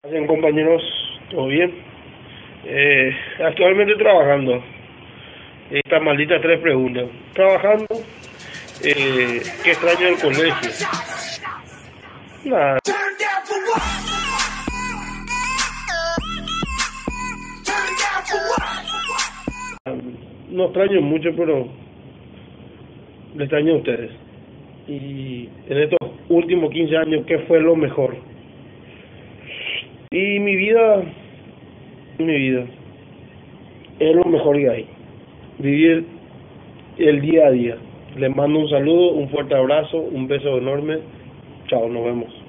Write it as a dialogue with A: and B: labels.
A: Hacen compañeros, todo bien. Actualmente trabajando. Estas malditas tres preguntas. Trabajando, ¿qué extraño del colegio? Nada, no extraño mucho, pero le extraño a ustedes. Y en estos últimos 15 años, ¿qué fue lo mejor? Y mi vida, es lo mejor que hay. Vivir el día a día. Les mando un saludo, un fuerte abrazo, un beso enorme. Chao, nos vemos.